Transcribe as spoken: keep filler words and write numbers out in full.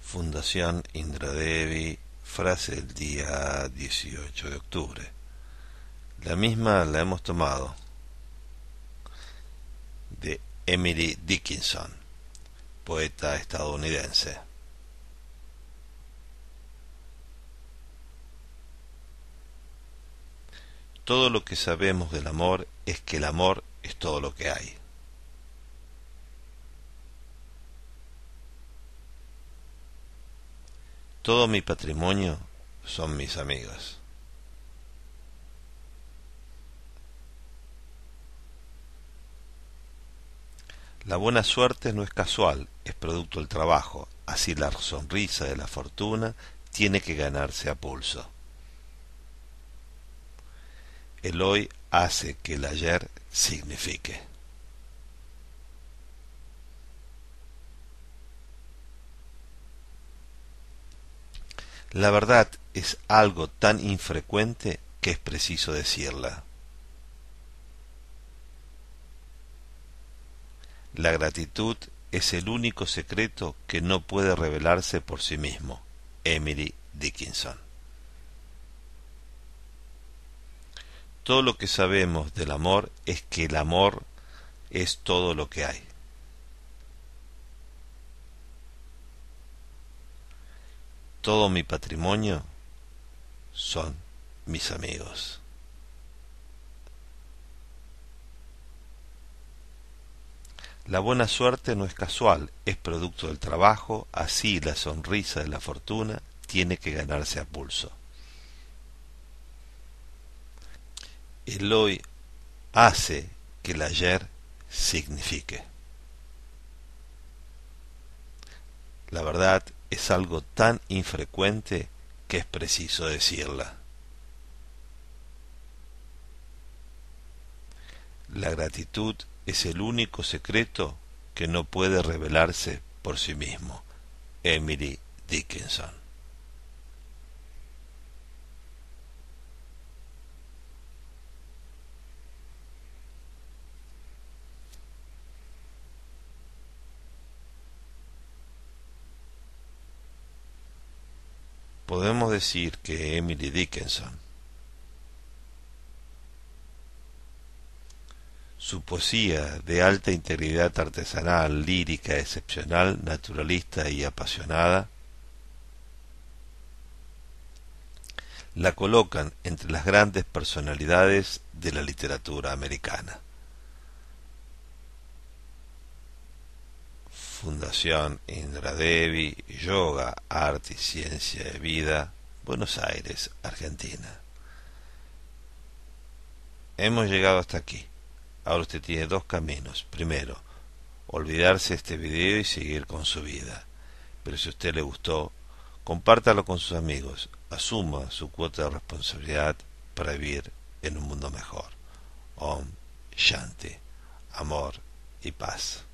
Fundación Indra Devi, frase del día dieciocho de octubre. La misma la hemos tomado de Emily Dickinson, poeta estadounidense. Todo lo que sabemos del amor es que el amor es todo lo que hay. Todo mi patrimonio son mis amigos. La buena suerte no es casual, es producto del trabajo, así la sonrisa de la fortuna tiene que ganarse a pulso. El hoy hace que el ayer signifique. La verdad es algo tan infrecuente que es preciso decirla. La gratitud es el único secreto que no puede revelarse por sí mismo. Emily Dickinson. Todo lo que sabemos del amor es que el amor es todo lo que hay. Todo mi patrimonio son mis amigos. La buena suerte no es casual, es producto del trabajo, así la sonrisa de la fortuna tiene que ganarse a pulso. El hoy hace que el ayer signifique. La verdad es algo tan infrecuente que es preciso decirla. La gratitud es el único secreto que no puede revelarse por sí mismo. Emily Dickinson. Podemos decir que Emily Dickinson, su poesía de alta integridad artesanal, lírica, excepcional, naturalista y apasionada, la colocan entre las grandes personalidades de la literatura americana. Fundación Indra Devi, Yoga, Arte y Ciencia de Vida, Buenos Aires, Argentina. Hemos llegado hasta aquí. Ahora usted tiene dos caminos. Primero, olvidarse de este video y seguir con su vida. Pero si a usted le gustó, compártalo con sus amigos. Asuma su cuota de responsabilidad para vivir en un mundo mejor. Om Shanti. Amor y paz.